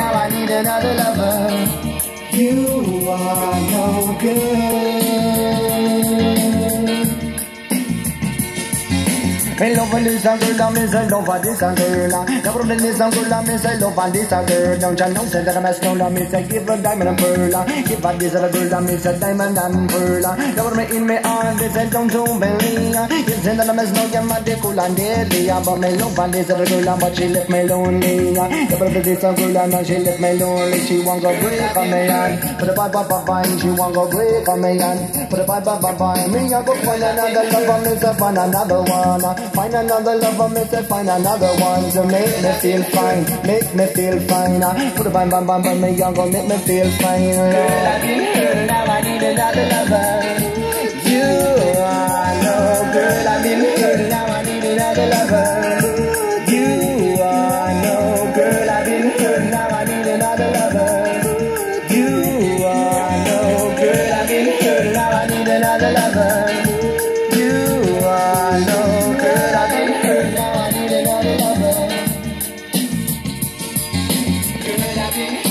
now I need another lover. You are no good. Me love when this a girl, me say love for this a girl. Never been this a girl, me say love for this a girl. Don't you know say that I'm a stone, me say give her diamond and pearl. Give her this a girl, me say diamond and pearl. Never me in me heart, me say don't you believe. You say that I'm a snow, you're my cool and deadly. But me love for this a girl, but she left me lonely. Never been this a girl, and she left me lonely. She won't go break on me hand. Put a bye bye bye bye, she won't go break on me hand. Put a bye bye bye bye, me I go find another lover, me say find another one. Find another lover, me say find another one to make me feel fine, make me feel fine. Put a bam bam bam bam, me young gon' make me feel fine. Girl, I've been hurt, now I need another lover. You are no girl, I've been hurt, now I need another lover. You are no girl, I've been hurt, now I need another lover. You are no girl, I've been hurt, now I need another lover. You are no girl, I've been hurt, now I need another lover. Girl, I've been hurt.